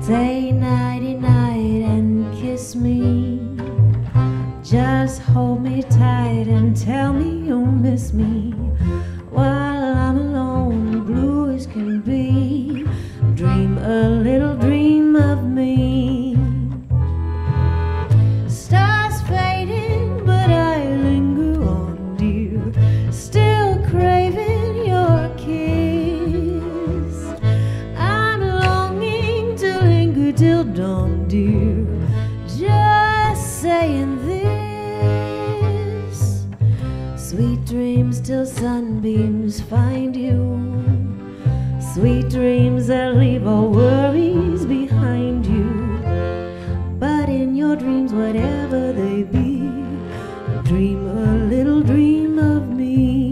Say nighty night and kiss me. Just hold me tight and tell me you'll miss me. While I'm alone, blue as can be, dream a little dream of me. Stars fading, but I linger on, dear, still craving your kiss. I'm longing to linger till dawn, dear, just saying this. Sweet dreams till sunbeams find you. Sweet dreams that leave all worries behind you. But in your dreams, whatever they be, dream a little dream of me.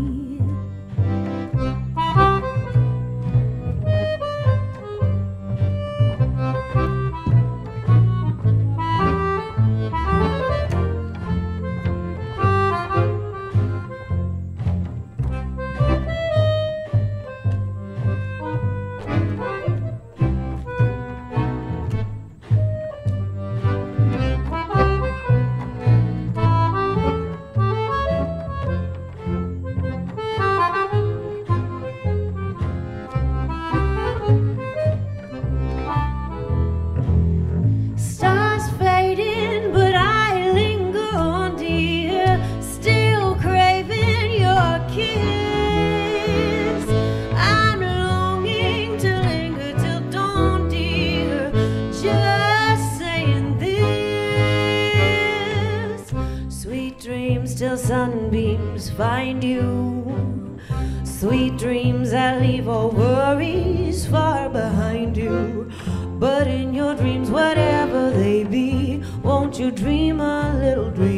Till sunbeams find you. Sweet dreams that leave all worries far behind you. But in your dreams, whatever they be, won't you dream a little dream